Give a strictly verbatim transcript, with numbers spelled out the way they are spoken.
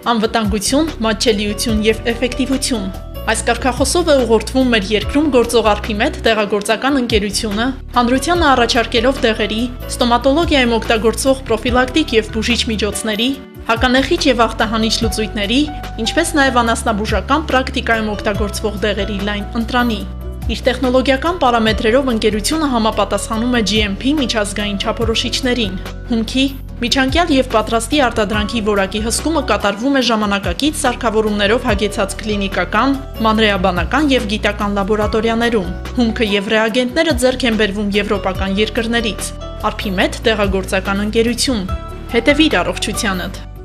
Անվտանգություն, մատչելիություն և էֆեկտիվություն։ Այս կարգախոսով է ուղղորդվում մեր երկրում գործող Արփիմեդ դեղագործական ընկերությունը, հանրությանը առաջարկելով դեղերի, ստոմատոլոգիայում օգտագործվող պրոֆիլակտիկ և բուժիչ միջոցների, հականեխիչ և ախտահանիչ լուծույթների, ինչպես նաև անասնաբուժական պրակտիկայում օգտագործվող դեղերի լայն ընտրանի։ Իր տեխնոլոգիական պարամետրերով ընկերությունը համապատասխանում է G M P միջազգային չափորոշիչներին։ Հումքի, միջանկյալ և պատրաստի արտադրանքի որակի հսկումը կատարվում է ժամանակակից սարքավորումներով հագեցած կլինիկական, մանրեաբանական և գիտական լաբորատորիաներում։ Հումքը և ռեագենտները ձեռք են բերվում եվրոպական երկրներից։ Արփիմեդ դեղագործական ընկերություն։ Հետևիր առողջությանդ։